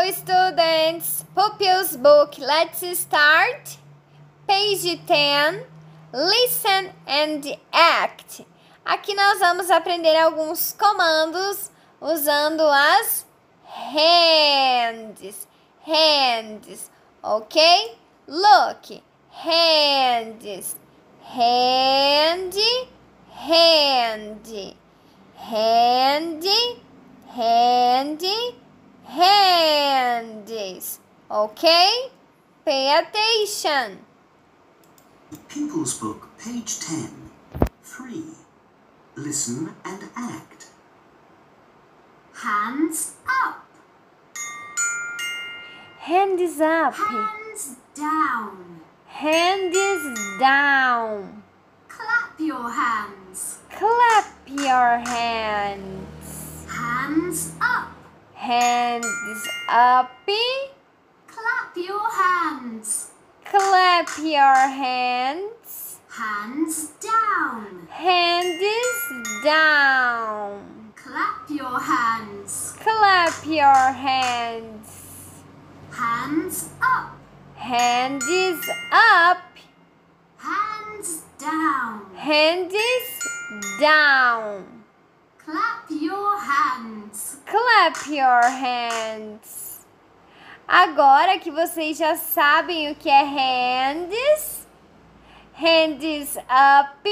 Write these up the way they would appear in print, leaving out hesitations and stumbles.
students, Pupils book, let's start. Page 10, listen and act. Aqui nós vamos aprender alguns comandos usando as hands. Hands, ok? Look, hands, hand, hand, hand, hand, hands, ok? Pay attention. Pupils book, page 10. 3. Listen and act. Hands up. Hand is up. Hands down. Hand is down. Clap your hands. Clap your hands. Hands up. Hands up. Clap your hands. Clap your hands. Hands down. Hand is down. Clap your hands. Clap your hands. Hands up. Hand is up. Hands down. Hand is down. Clap your hands. Clap your hands. Agora que vocês já sabem o que é hands, hands up,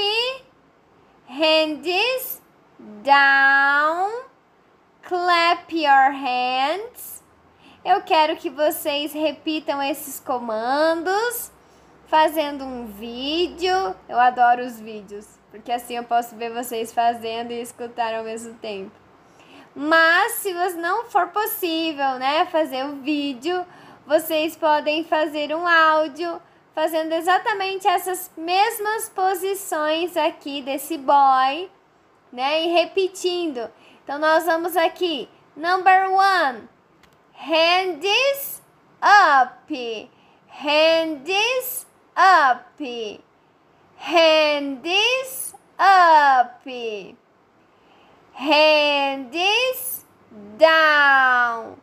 hands down, clap your hands. Eu quero que vocês repitam esses comandos, fazendo um vídeo. Eu adoro os vídeos, porque assim eu posso ver vocês fazendo e escutar ao mesmo tempo. Mas se não for possível, né, fazer o vídeo, vocês podem fazer um áudio fazendo exatamente essas mesmas posições aqui desse boy, né, e repetindo. Então nós vamos aqui. Number 1. Hands up. Hands up. Hands up. Hands down.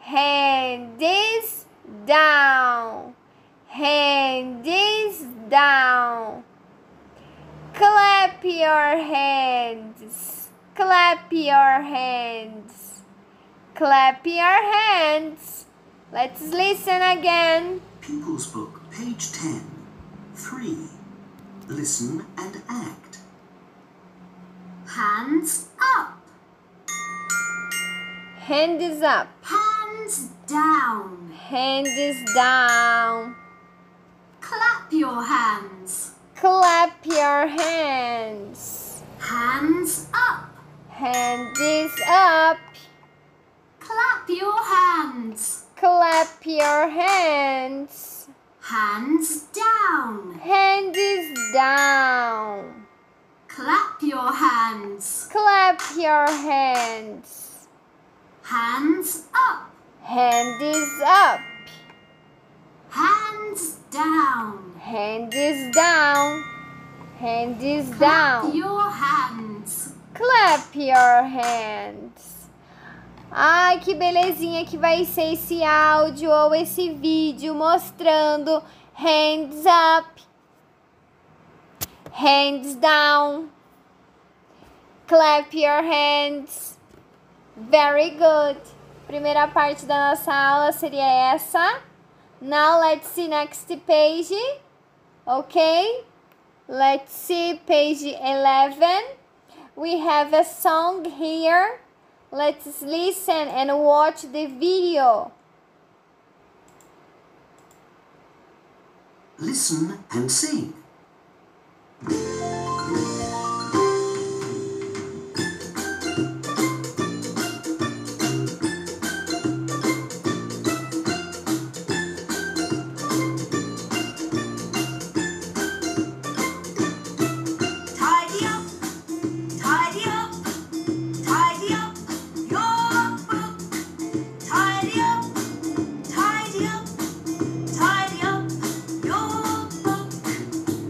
Hands down. Hands down. Clap your hands. Clap your hands. Clap your hands. Let's listen again. Pupils book, page 10. 3. Listen and act. Hands up. Hand is up. Hands down. Hand is down. Clap your hands. Clap your hands. Hands up. Hand is up. Clap your hands. Clap your hands. Hands down. Hand is down. Clap your hands. Clap your hands. Hands up. Hand is up. Hands down. Hand is down. Hand is Clap down. your hands. Clap your hands. Ai, que belezinha que vai ser esse áudio ou esse vídeo mostrando hands up, hands down, clap your hands. Very good. Primeira parte da nossa aula seria essa. Now let's see next page. Okay? Let's see page 11. We have a song here. Let's listen and watch the video. Listen and sing. Tidy up. Tidy up. Tidy up your book. Tidy up. Tidy up. Tidy up your book.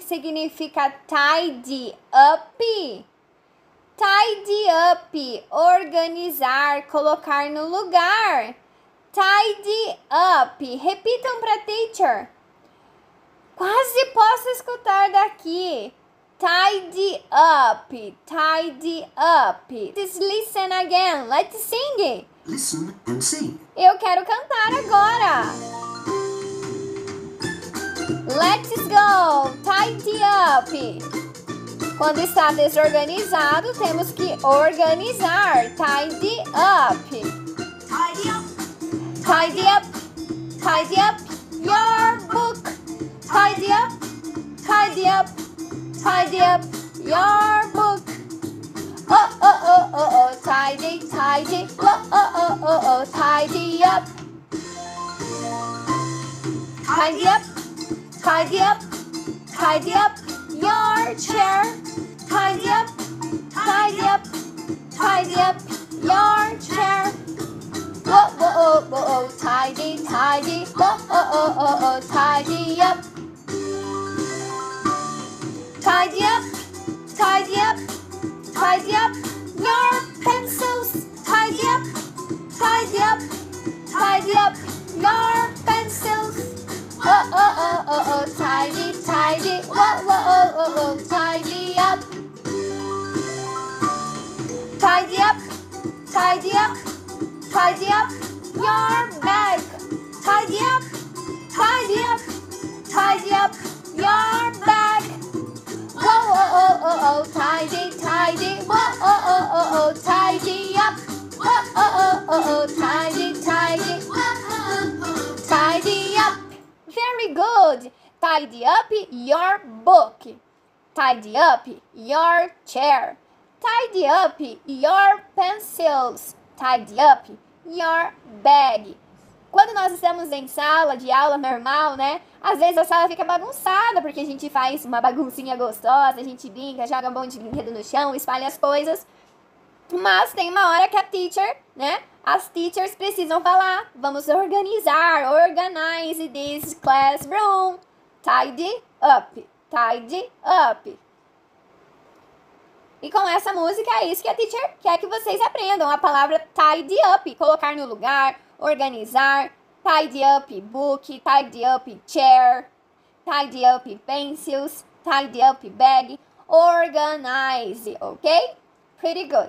que significa tidy up? Tidy up, organizar, colocar no lugar. Tidy up. Repitam para teacher. Quase posso escutar daqui. Tidy up, tidy up. Just listen again. Let's sing. Listen and sing. Eu quero cantar agora. Let's go. Tidy up. Quando está desorganizado, temos que organizar. Tidy up. Tidy up. Tidy up. Tidy up your book. Tidy up. Tidy up. Tidy up your book. Oh, oh, oh, oh, oh. Tidy, tidy. Oh, oh, oh, oh, oh. Tidy up. Tidy up. Tidy up. Tidy up your chair. Tidy up. Tidy up. Tidy up your chair. Whoa, whoa, oh, whoa, oh. Tidy, tidy. Whoa, oh, oh, oh, oh. Tidy up. Tidy up. Tidy up. Tidy up your pencils. Tidy up. Tidy up. Tidy up your pencils. Oh, oh, oh, oh, oh, tidy, tidy. Whoa, whoa, oh, oh, oh, tidy up. Tidy up. Tidy up. Tidy up your bag. Tidy up. Tidy up. Tidy up your bag. Whoa, oh, oh, oh, oh, tidy, tidy. Whoa, oh, oh, oh, oh, tidy up. Whoa, oh, oh, oh, oh, tidy, tidy. Tidy up. Very good. Tidy up your book. Tidy up your chair. Tidy up your pencils. Tidy up your bag. Quando nós estamos em sala de aula normal, né? Às vezes a sala fica bagunçada porque a gente faz uma baguncinha gostosa, a gente brinca, joga um monte de brinquedo no chão, espalha as coisas. Mas tem uma hora que a teacher, né? As teachers precisam falar. Vamos organizar. Organize this classroom. Tidy up. Tidy up. E com essa música é isso que a teacher quer que vocês aprendam. A palavra tidy up. Colocar no lugar. Organizar. Tidy up book. Tidy up chair. Tidy up pencils. Tidy up bag. Organize. Ok? Pretty good.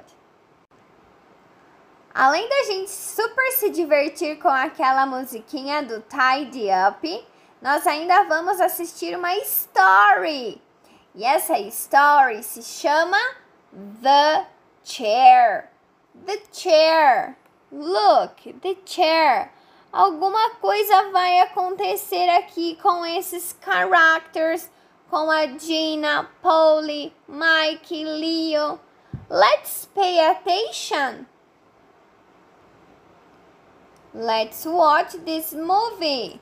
Além da gente super se divertir com aquela musiquinha do Tidy Up, nós ainda vamos assistir uma story. E essa story se chama The Chair. The Chair. Look, the chair. Alguma coisa vai acontecer aqui com esses characters, com a Gina, Polly, Mike, Leo. Let's pay attention. Let's watch this movie.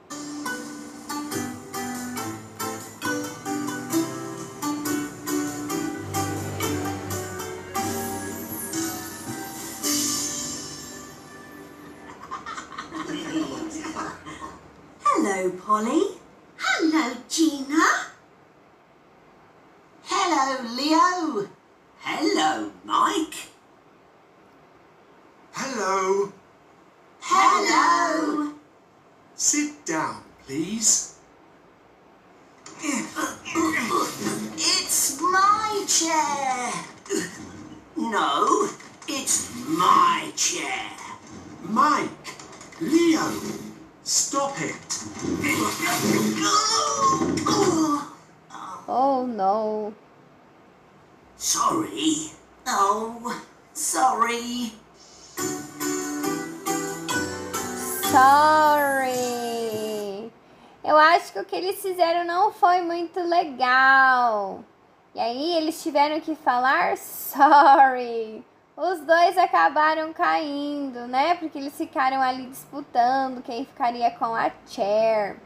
Hello, Polly. Hello, Gina. Hello, Leo. Hello, Mike. Hello. Hello. Sit down, please. It's my chair. No, it's my chair. Mike, Leo, stop it. Oh no. Sorry. Oh, sorry. Sorry. Eu acho que o que eles fizeram não foi muito legal. E aí eles tiveram que falar sorry. Os dois acabaram caindo, né? Porque eles ficaram ali disputando quem ficaria com a chair.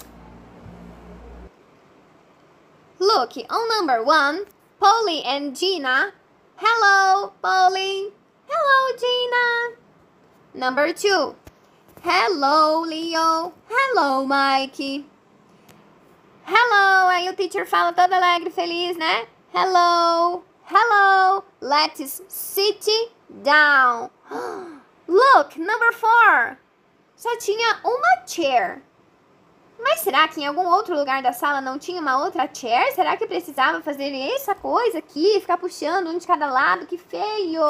Look, on number 1, Polly and Gina. Hello, Polly. Hello, Gina. Number 2. Hello, Leo. Hello, Mikey. Hello, aí o teacher fala todo alegre, feliz, né? Hello, hello, let's sit down. Look, number 4. Só tinha uma chair. Mas será que em algum outro lugar da sala não tinha uma outra chair? Será que precisava fazer essa coisa aqui? Ficar puxando um de cada lado? Que feio!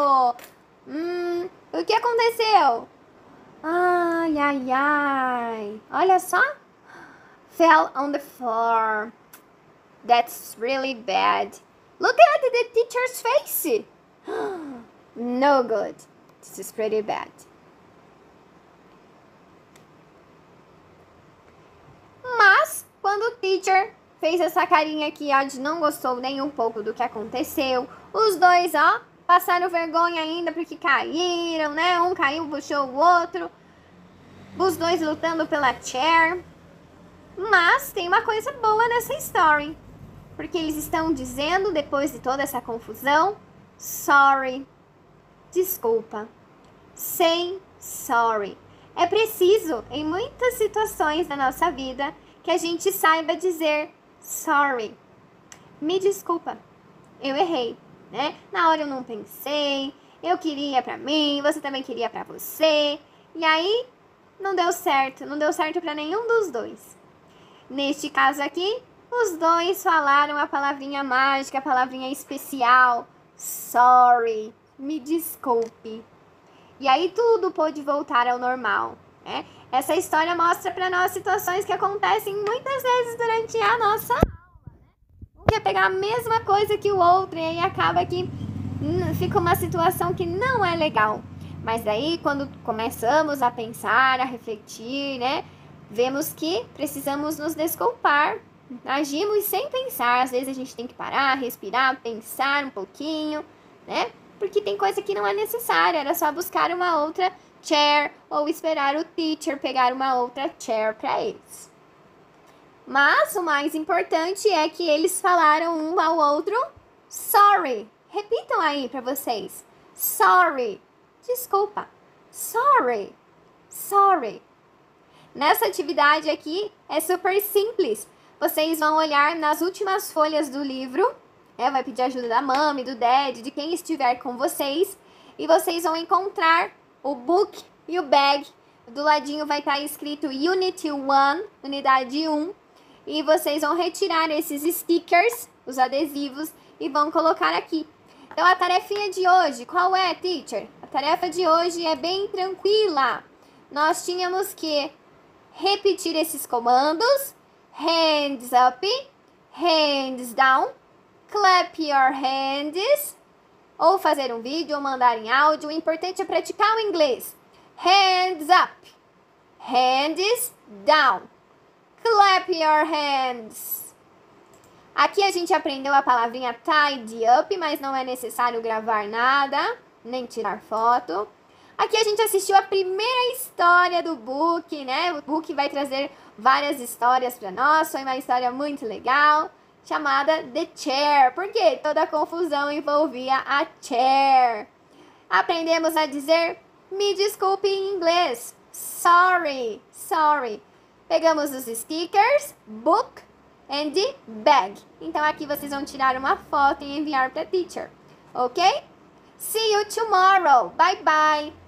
O que aconteceu? Ai, ai, ai. Olha só. Fell on the floor. That's really bad. Look at the teacher's face. No good. This is pretty bad. Mas, quando o teacher fez essa carinha aqui, ó, de não gostou nem um pouco do que aconteceu, os dois, ó, passaram vergonha ainda porque caíram, né? Um caiu, puxou o outro. Os dois lutando pela chair. Mas tem uma coisa boa nessa story. Porque eles estão dizendo, depois de toda essa confusão, sorry. Desculpa. Say sorry. É preciso, em muitas situações da nossa vida, que a gente saiba dizer sorry. Me desculpa. Eu errei, né? Na hora eu não pensei. Eu queria pra mim, você também queria pra você. E aí, não deu certo. Não deu certo pra nenhum dos dois. Neste caso aqui, os dois falaram a palavrinha mágica, a palavrinha especial. Sorry. Me desculpe. E aí tudo pôde voltar ao normal, né? Essa história mostra pra nós situações que acontecem muitas vezes durante a nossa aula, né? Um quer pegar a mesma coisa que o outro e aí acaba que fica uma situação que não é legal. Mas aí quando começamos a pensar, a refletir, né? Vemos que precisamos nos desculpar. Agimos sem pensar. Às vezes a gente tem que parar, respirar, pensar um pouquinho, né? Porque tem coisa que não é necessária. Era só buscar uma outra chair ou esperar o teacher pegar uma outra chair para eles. Mas o mais importante é que eles falaram um ao outro sorry. Repitam aí para vocês. Sorry. Desculpa. Sorry. Sorry. Nessa atividade aqui é super simples. Vocês vão olhar nas últimas folhas do livro. Vai pedir ajuda da mami, do dad, de quem estiver com vocês. E vocês vão encontrar o book e o bag. Do ladinho vai estar escrito Unity 1, unidade 1. E vocês vão retirar esses stickers, os adesivos, e vão colocar aqui. Então a tarefinha de hoje, qual é, teacher? A tarefa de hoje é bem tranquila. Nós tínhamos que repetir esses comandos. Hands up, hands down. Clap your hands, ou fazer um vídeo, ou mandar em áudio. O importante é praticar o inglês. Hands up, hands down, clap your hands. Aqui a gente aprendeu a palavrinha tidy up, mas não é necessário gravar nada, nem tirar foto. Aqui a gente assistiu a primeira história do book, né? O book vai trazer várias histórias para nós, foi uma história muito legal, chamada The Chair, porque toda a confusão envolvia a chair. Aprendemos a dizer me desculpe em inglês. Sorry, sorry. Pegamos os stickers, book and bag. Então aqui vocês vão tirar uma foto e enviar para a teacher. Ok? See you tomorrow. Bye bye.